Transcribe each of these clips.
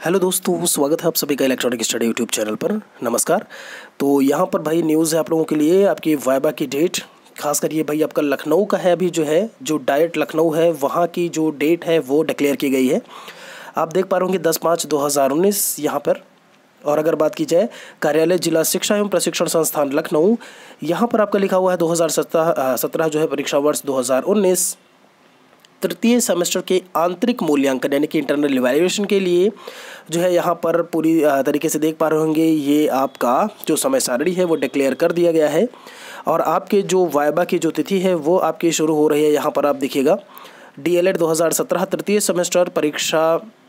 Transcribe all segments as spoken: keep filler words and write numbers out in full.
Hello दोस्तों, स्वागत है आप सभी का इलेक्ट्रॉनिक स्टडी यूट्यूब चैनल पर। नमस्कार। तो यहाँ पर भाई न्यूज़ है आप लोगों के लिए, आपकी वाइबा की डेट खास कर ये भाई आपका लखनऊ का है। अभी जो है जो डाइट लखनऊ है वहाँ की जो डेट है वो डिक्लेयर की गई है। आप देख पा रहे होंगे दस पाँच दो हज़ार उन्नीस यहाँ पर। और अगर बात की जाए कार्यालय जिला शिक्षा एवं प्रशिक्षण संस्थान लखनऊ, यहाँ पर आपका लिखा हुआ है दो हज़ार सत्रह सत्रह जो है परीक्षा वर्ष दो हज़ार उन्नीस तृतीय सेमेस्टर के आंतरिक मूल्यांकन यानी कि इंटरनल इवैल्यूएशन के लिए जो है यहाँ पर पूरी तरीके से देख पा रहे होंगे ये आपका जो समय सारणी है वो डिक्लेयर कर दिया गया है। और आपके जो वाइबा की जो तिथि है वो आपकी शुरू हो रही है। यहाँ पर आप देखिएगा डीएलएड दो हज़ार सत्रह तृतीय सेमेस्टर परीक्षा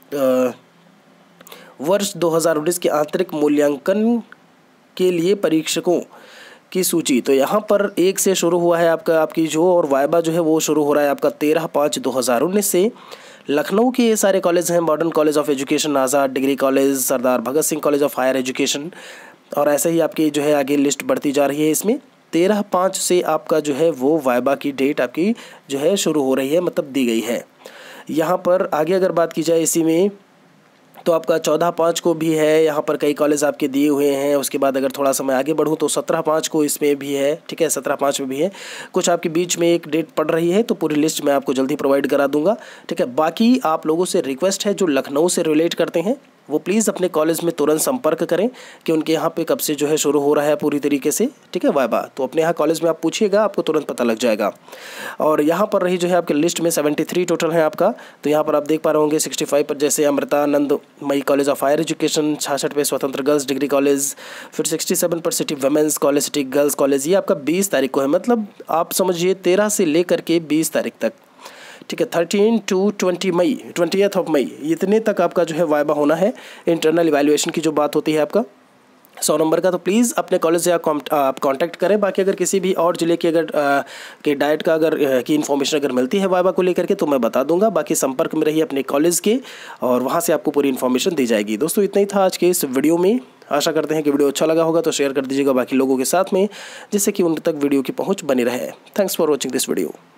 वर्ष दो हज़ार उन्नीस के आंतरिक मूल्यांकन के लिए परीक्षकों की सूची। तो यहाँ पर एक से शुरू हुआ है आपका आपकी जो और वाइबा जो है वो शुरू हो रहा है आपका तेरह पाँच दो हज़ार उन्नीस से। लखनऊ के ये सारे कॉलेज हैं, modern college of education, Azad degree college, Sardar Bhagat Singh college of higher education, और ऐसे ही आपकी जो है आगे लिस्ट बढ़ती जा रही है। इसमें तेरह पाँच से आपका जो है वो वाइबा की डेट आपकी जो है शुरू हो रही है, मतलब दी गई है। यहाँ पर आगे अगर बात की जाए इसी में तो आपका चौदह पाँच को भी है, यहाँ पर कई कॉलेज आपके दिए हुए हैं। उसके बाद अगर थोड़ा सा मैं आगे बढ़ूँ तो सत्रह पाँच को इसमें भी है, ठीक है, सत्रह पाँच में भी है। कुछ आपके बीच में एक डेट पड़ रही है तो पूरी लिस्ट मैं आपको जल्दी प्रोवाइड करा दूंगा, ठीक है। बाकी आप लोगों से रिक्वेस्ट है जो लखनऊ से रिलेट करते हैं वो प्लीज़ अपने कॉलेज में तुरंत संपर्क करें कि उनके यहाँ पे कब से जो है शुरू हो रहा है पूरी तरीके से, ठीक है, वाइबा। तो अपने यहाँ कॉलेज में आप पूछिएगा, आपको तुरंत पता लग जाएगा। और यहाँ पर रही जो है आपके लिस्ट में तिहत्तर टोटल है आपका। तो यहाँ पर आप देख पा रहे होंगे पैंसठ पर जैसे Amritanandamayi college of higher education, छियासठ पे स्वतंत्र गर्ल्स डिग्री कॉलेज, फिर सड़सठ पर city women's college, city girls college. ये आपका बीस तारीख को है, मतलब आप समझिए तेरह से लेकर के बीस तारीख तक, ठीक है, thirteen to twenty May twentieth of May इतने तक आपका जो है वाइबा होना है। इंटरनल इवैल्यूएशन की जो बात होती है आपका सौ नंबर का, तो प्लीज़ अपने कॉलेज से आप कांटेक्ट करें। बाकी अगर किसी भी और ज़िले की अगर आ, के डाइट का अगर आ, की इन्फॉर्मेशन अगर मिलती है वाइबा को लेकर के तो मैं बता दूंगा। बाकी संपर्क में रहिए अपने कॉलेज के और वहाँ से आपको पूरी इन्फॉर्मेशन दी जाएगी। दोस्तों इतना ही था आज के इस वीडियो में। आशा करते हैं कि वीडियो अच्छा लगा होगा तो शेयर कर दीजिएगा बाकी लोगों के साथ में, जिससे कि उन तक वीडियो की पहुँच बनी रहे। Thanks for watching this video.